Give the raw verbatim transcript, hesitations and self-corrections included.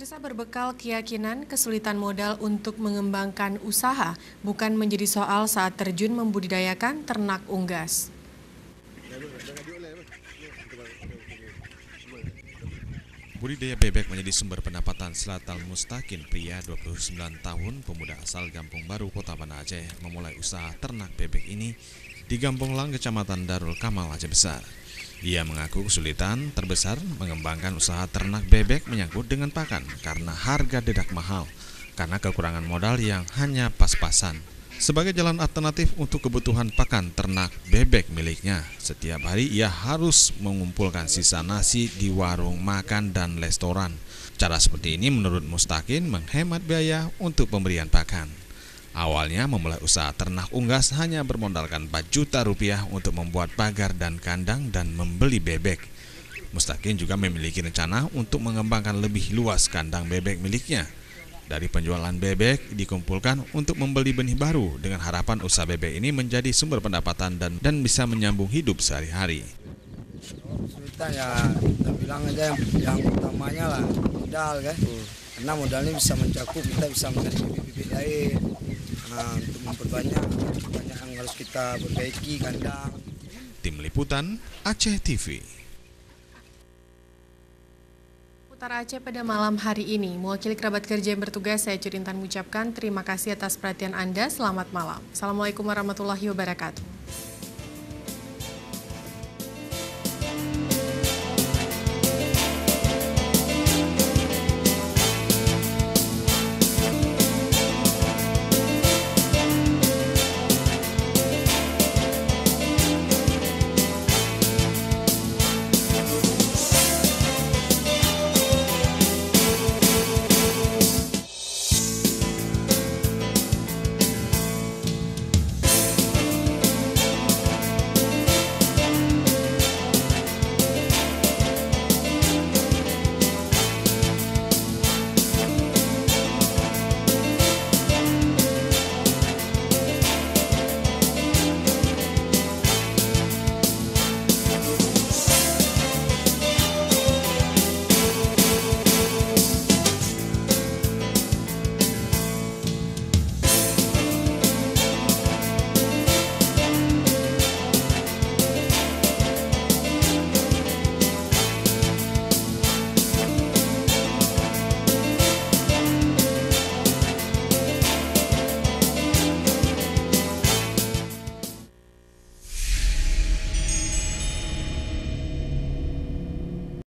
Pemirsa, berbekal keyakinan kesulitan modal untuk mengembangkan usaha bukan menjadi soal saat terjun membudidayakan ternak unggas. Budidaya bebek menjadi sumber pendapatan Selatan Mustakin, pria dua puluh sembilan tahun, pemuda asal Gampung Baru, Kota Banda Aceh, memulai usaha ternak bebek ini di Gampung Lang, Kecamatan Darul Kamal, Aceh Besar. Ia mengaku kesulitan terbesar mengembangkan usaha ternak bebek menyangkut dengan pakan karena harga dedak mahal, karena kekurangan modal yang hanya pas-pasan. Sebagai jalan alternatif untuk kebutuhan pakan ternak bebek miliknya, setiap hari ia harus mengumpulkan sisa nasi di warung makan dan restoran. Cara seperti ini menurut Mustakin menghemat biaya untuk pemberian pakan. Awalnya memulai usaha ternak unggas hanya bermodalkan empat juta rupiah untuk membuat pagar dan kandang dan membeli bebek. Mustakin juga memiliki rencana untuk mengembangkan lebih luas kandang bebek miliknya. Dari penjualan bebek dikumpulkan untuk membeli benih baru dengan harapan usaha bebek ini menjadi sumber pendapatan dan dan bisa menyambung hidup sehari-hari. Kesulitan ya, kita bilang aja yang, yang utamanya lah modal kan. Karena modalnya bisa mencakup, kita bisa menjadi bibit-bibit lain. Nah, untuk memperbanyak, banyak yang harus kita perbaiki kandang. Tim Liputan Aceh T V. Utara Aceh pada malam hari ini, mewakili kerabat kerja yang bertugas, saya Curintan mengucapkan terima kasih atas perhatian Anda. Selamat malam. Assalamualaikum warahmatullahi wabarakatuh.